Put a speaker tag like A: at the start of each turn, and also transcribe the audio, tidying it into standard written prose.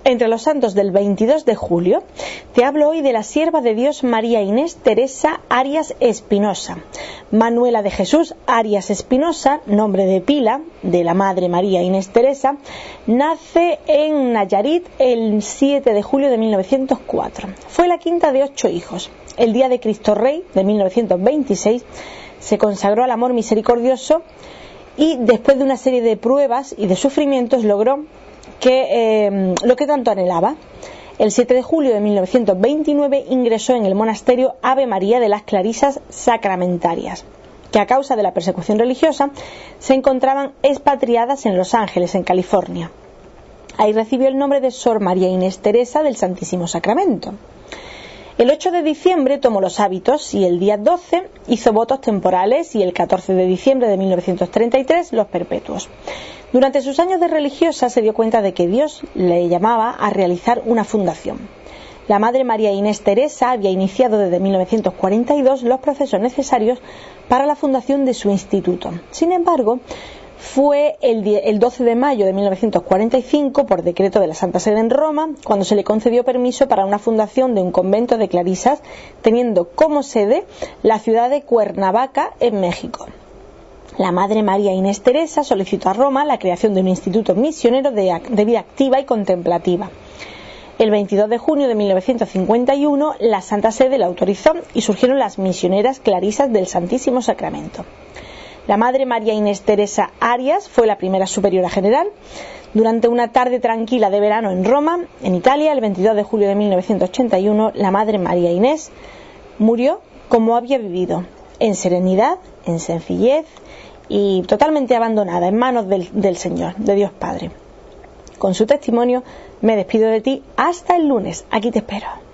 A: Entre los santos del 22 de julio, te hablo hoy de la sierva de Dios María Inés Teresa Arias Espinosa. Manuela de Jesús Arias Espinosa, nombre de pila de la madre María Inés Teresa, nace en Nayarit el 7 de julio de 1904. Fue la quinta de 8 hijos. El día de Cristo Rey de 1926 se consagró al amor misericordioso y después de una serie de pruebas y de sufrimientos logró lo que tanto anhelaba. El 7 de julio de 1929 ingresó en el monasterio Ave María de las Clarisas Sacramentarias, que a causa de la persecución religiosa se encontraban expatriadas en Los Ángeles, en California. Ahí recibió el nombre de Sor María Inés Teresa del Santísimo Sacramento. El 8 de diciembre tomó los hábitos y el día 12 hizo votos temporales y el 14 de diciembre de 1933 los perpetuos. Durante sus años de religiosa se dio cuenta de que Dios le llamaba a realizar una fundación. La madre María Inés Teresa había iniciado desde 1942 los procesos necesarios para la fundación de su instituto. Sin embargo, fue el 12 de mayo de 1945, por decreto de la Santa Sede en Roma, cuando se le concedió permiso para una fundación de un convento de clarisas, teniendo como sede la ciudad de Cuernavaca, en México. La madre María Inés Teresa solicitó a Roma la creación de un instituto misionero de vida activa y contemplativa. El 22 de junio de 1951 la Santa Sede la autorizó y surgieron las misioneras clarisas del Santísimo Sacramento. La madre María Inés Teresa Arias fue la primera superiora general. Durante una tarde tranquila de verano en Roma, en Italia, el 22 de julio de 1981, la madre María Inés murió como había vivido, en serenidad, en sencillez y totalmente abandonada en manos del Señor, de Dios Padre. Con su testimonio me despido de ti hasta el lunes. Aquí te espero.